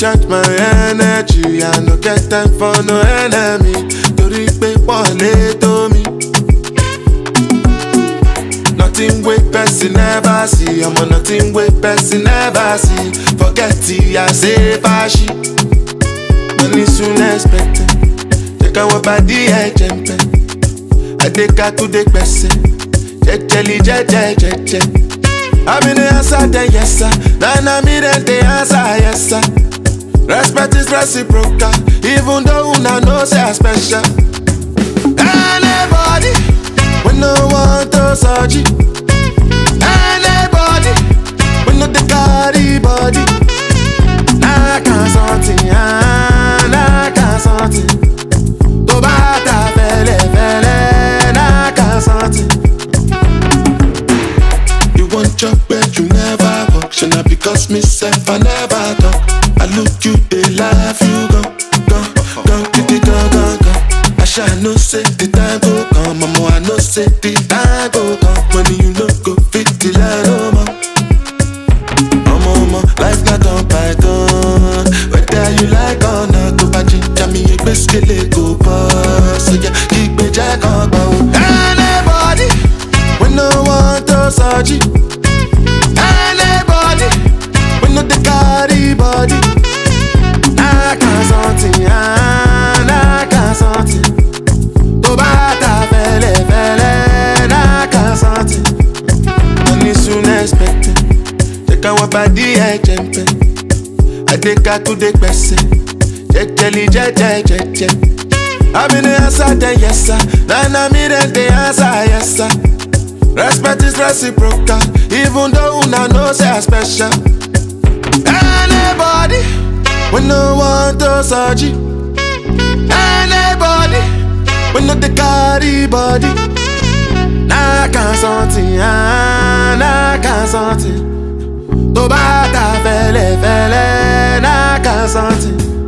recharge my energy. I no get time for no enemy. Tori pe wale to me. Nothing with person never see. I'm on nothing with person never see. Forget it, I say fashi. Money soon expected. Take our body, I jump. I take her to the person. Jelly, je. I'm in the answer, then yes sir. Now me then the answer, yes sir. Respect is reciprocal, even though I know say I special. Anybody, we no want to search it. Anybody, we no the carry body. Nah can't something, nah can't something. To bata fele, nah can't something. Want your bed, you never walk. Should not because myself I never talk. I look you, they laugh, you go. I shall no say the time go come. Mama, I no say the time go come. Money you no go fit the line, oh mama, life not on python. Whether you like or not, to buy ginger me a best go boss. So yeah, keep me jack on bow. Anybody, we no want to search it. Anybody, we know the carry body. I can't something, I can't something. To bata fele, I can't something. Money soon expected. Take our body, I jump. I take her to the person. Jelly, je. I'm in the answer, then yes sir. Now me then the answer, yes sir. Respect is reciprocal, even though I know say I special. Anybody, we no want to search it. Anybody, we no the carry body. Nah can't something, nah can't something. To bata fele, nah can't something.